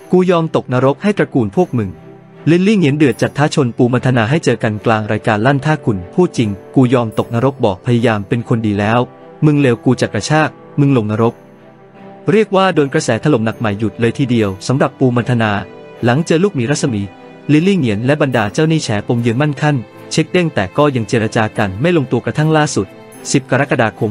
กูยอมตกนรกให้ตระกูลพวกมึงลิลลี่เหงียนเดือดจัดท้าชนปูมัทนาให้เจอกันกลางรายการลั่นถ้าคุณพูดจริงกูยอมตกนรกบอกพยายามเป็นคนดีแล้วมึงเลวกูจัดกระชากมึงลงนรกเรียกว่าโดนกระแสถล่มหนักใหม่หยุดเลยทีเดียวสำหรับปูมัทนาหลังเจอลูกหมีรัศมีลิลลี่เหงียนและบรรดาเจ้าหนี้แฉปมยืนมั่นคั่นเช็คเด้งแต่ก็ยังเจรจากันไม่ลงตัวกระทั่งล่าสุด10 กรกฎาคม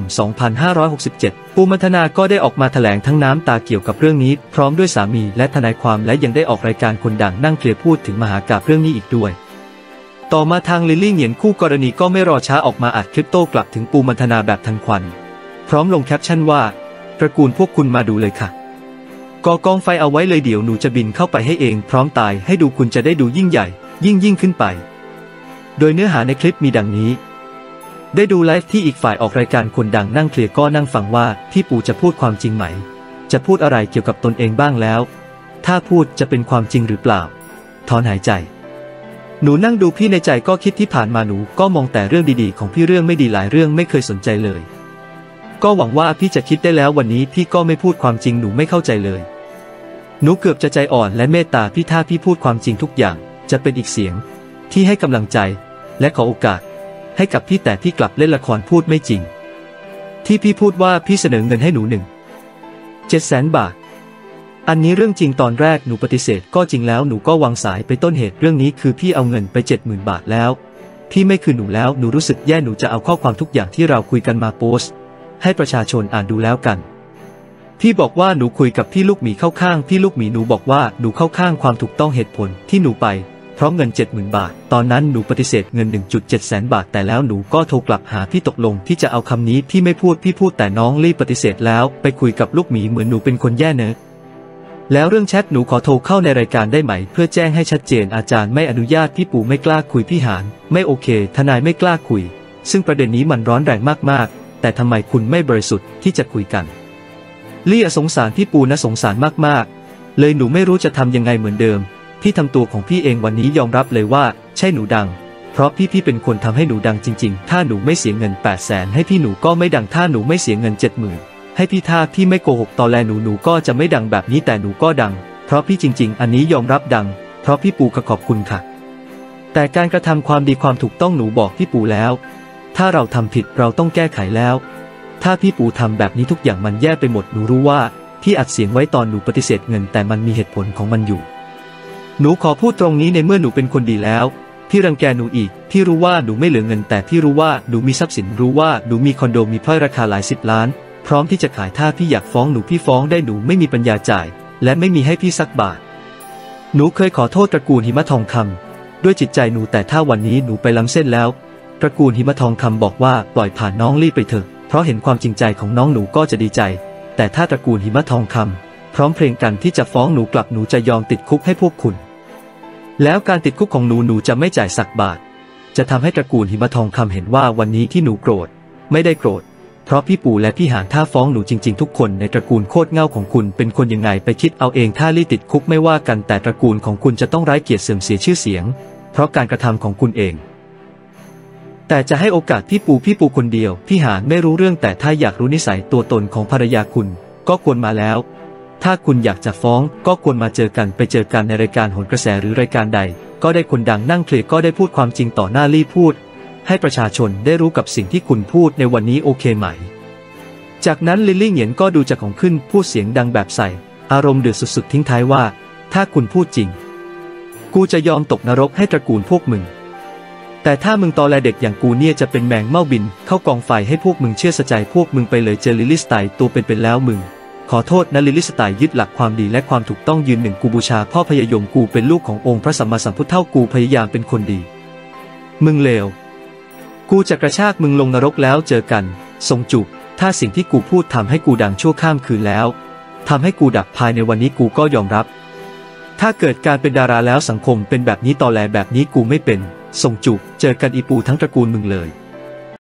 2567 ปูมัทนาก็ได้ออกมาแถลงทั้งน้ำตาเกี่ยวกับเรื่องนี้พร้อมด้วยสามีและทนายความและยังได้ออกรายการคนดังนั่งเคลียร์พูดถึงมหากาพย์เรื่องนี้อีกด้วยต่อมาทางลิลลี่เหงียนคู่กรณีก็ไม่รอช้าออกมาอัดคลิปโต้กลับถึงปูมัทนาแบบทันควันพร้อมลงแคปชั่นว่าตระกูลพวกคุณมาดูเลยค่ะก่อกองไฟเอาไว้เลยเดี๋ยวหนูจะบินเข้าไปให้เองพร้อมตายให้ดูคุณจะได้ดูยิ่งใหญ่ยิ่งขึ้นไปโดยเนื้อหาในคลิปมีดังนี้ได้ดูไลฟ์ที่อีกฝ่ายออกรายการคนดังนั่งเคลียร์ก็นั่งฟังว่าพี่ปูจะพูดความจริงไหมจะพูดอะไรเกี่ยวกับตนเองบ้างแล้วถ้าพูดจะเป็นความจริงหรือเปล่าถอนหายใจหนูนั่งดูพี่ในใจก็คิดที่ผ่านมาหนูก็มองแต่เรื่องดีๆของพี่เรื่องไม่ดีหลายเรื่องไม่เคยสนใจเลยก็หวังว่าพี่จะคิดได้แล้ววันนี้พี่ก็ไม่พูดความจริงหนูไม่เข้าใจเลยหนูเกือบจะใจอ่อนและเมตตาพี่ถ้าพี่พูดความจริงทุกอย่างจะเป็นอีกเสียงที่ให้กำลังใจและขอโอกาสให้กับพี่แต่พี่กลับเล่นละครพูดไม่จริงที่พี่พูดว่าพี่เสนอเงินให้หนู700,000 บาทอันนี้เรื่องจริงตอนแรกหนูปฏิเสธก็จริงแล้วหนูก็วางสายไปต้นเหตุเรื่องนี้คือพี่เอาเงินไป70,000 บาทแล้วพี่ไม่คืนหนูแล้วหนูรู้สึกแย่หนูจะเอาข้อความทุกอย่างที่เราคุยกันมาโพสต์ให้ประชาชนอ่านดูแล้วกันพี่บอกว่าหนูคุยกับพี่ลูกหมีเข้าข้างพี่ลูกหมีหนูบอกว่าหนูเข้าข้างความถูกต้องเหตุผลที่หนูไปเพราะเงิน70,000 บาทตอนนั้นหนูปฏิเสธเงิน 1.700,000 บาทแต่แล้วหนูก็โทรกลับหาพี่ตกลงที่จะเอาคำนี้พี่ไม่พูดพี่พูดแต่น้องรีบปฏิเสธแล้วไปคุยกับลูกหมีเหมือนหนูเป็นคนแย่เนอะแล้วเรื่องแชทหนูขอโทรเข้าในรายการได้ไหมเพื่อแจ้งให้ชัดเจนอาจารย์ไม่อนุญาตพี่ปู่ไม่กล้าคุยพี่หานไม่โอเคทนายไม่กล้าคุยซึ่งประเด็นนี้มันร้อนแรงมากๆแต่ทำไมคุณไม่บริสุทธิ์ที่จะคุยกันลี่สงสารพี่ปูนะสงสารมากๆเลยหนูไม่รู้จะทำยังไงเหมือนเดิมพี่ทำตัวของพี่เองวันนี้ยอมรับเลยว่าใช่หนูดังเพราะพี่เป็นคนทำให้หนูดังจริงๆถ้าหนูไม่เสียเงิน800,000ให้พี่หนูก็ไม่ดังถ้าหนูไม่เสียเงิน70,000ให้พี่ถ้าพี่ไม่โกหกตอแหลหนูก็จะไม่ดังแบบนี้แต่หนูก็ดังเพราะพี่จริงๆอันนี้ยอมรับดังเพราะพี่ปูขอบคุณค่ะแต่การกระทำความดีความถูกต้องหนูบอกพี่ปูแล้วถ้าเราทำผิดเราต้องแก้ไขแล้วถ้าพี่ปูทำแบบนี้ทุกอย่างมันแย่ไปหมดหนูรู้ว่าพี่อัดเสียงไว้ตอนหนูปฏิเสธเงินแต่มันมีเหตุผลของมันอยู่หนูขอพูดตรงนี้ในเมื่อหนูเป็นคนดีแล้วพี่รังแกหนูอีกพี่รู้ว่าหนูไม่เหลือเงินแต่พี่รู้ว่าหนูมีทรัพย์สินรู้ว่าหนูมีคอนโดมีพลอยราคาหลาย10 ล้านพร้อมที่จะขายถ้าพี่อยากฟ้องหนูพี่ฟ้องได้หนูไม่มีปัญญาจ่ายและไม่มีให้พี่สักบาทหนูเคยขอโทษตระกูลหิมะทองคำด้วยจิตใจหนูแต่ถ้าวันนี้หนูไปล้ำเส้นแล้วตระกูลหิมะทองคำบอกว่าปล่อยผ่านน้องรีบไปเถอะเพราะเห็นความจริงใจของน้องหนูก็จะดีใจแต่ถ้าตระกูลหิมะทองคำพร้อมเพรียงกันที่จะฟ้องหนูกลับหนูจะยอมติดคุกให้พวกคุณแล้วการติดคุกของหนูจะไม่จ่ายสักบาทจะทำให้ตระกูลหิมะทองคำเห็นว่าวันนี้ที่หนูโกรธไม่ได้โกรธเพราะพี่ปู่และพี่หานถ้าฟ้องหนูจริงๆทุกคนในตระกูลโคตรเง่าของคุณเป็นคนยังไงไปคิดเอาเองถ้าลี่ติดคุกไม่ว่ากันแต่ตระกูลของคุณจะต้องไร้เกียรติเสื่อมเสียชื่อเสียงเพราะการกระทำของคุณเองแต่จะให้โอกาสพี่ปูคนเดียวพี่หานไม่รู้เรื่องแต่ถ้าอยากรู้นิสัยตัวตนของภรรยาคุณก็ควรมาแล้วถ้าคุณอยากจะฟ้องก็ควรมาเจอกันไปเจอกันในรายการโหนกระแสหรือรายการใดก็ได้คนดังนั่งเคลียร์ก็ได้พูดความจริงต่อหน้าลี่พูดให้ประชาชนได้รู้กับสิ่งที่คุณพูดในวันนี้โอเคไหมจากนั้นลิลลี่เหงียนก็ดูจะของขึ้นพูดเสียงดังแบบใส่อารมณ์เดือดสุดๆทิ้งท้ายว่าถ้าคุณพูดจริงกูจะยอมตกนรกให้ตระกูลพวกมึงแต่ถ้ามึงตอแลเด็กอย่างกูเนี่ยจะเป็นแมงเม่าบินเข้ากองไฟให้พวกมึงเชื่อสะใจพวกมึงไปเลยเจอลิลลี่สไตล์ตัวเป็นแล้วมึงขอโทษนะลิลลี่สไตล์ยึดหลักความดีและความถูกต้องยืนหนึ่งกูบูชาพ่อพญายมกูเป็นลูกขององค์พระสัมมาสัมพุทธเจ้ากูพยายามเป็นคนดีมึงเลวกูจะกระชากมึงลงนรกแล้วเจอกันทรงจุกถ้าสิ่งที่กูพูดทำให้กูดังชั่วข้ามคืนแล้วทำให้กูดับภายในวันนี้กูก็ยอมรับถ้าเกิดการเป็นดาราแล้วสังคมเป็นแบบนี้ตอแหลแบบนี้กูไม่เป็นทรงจุกเจอกันอีปูทั้งตระกูลมึงเลย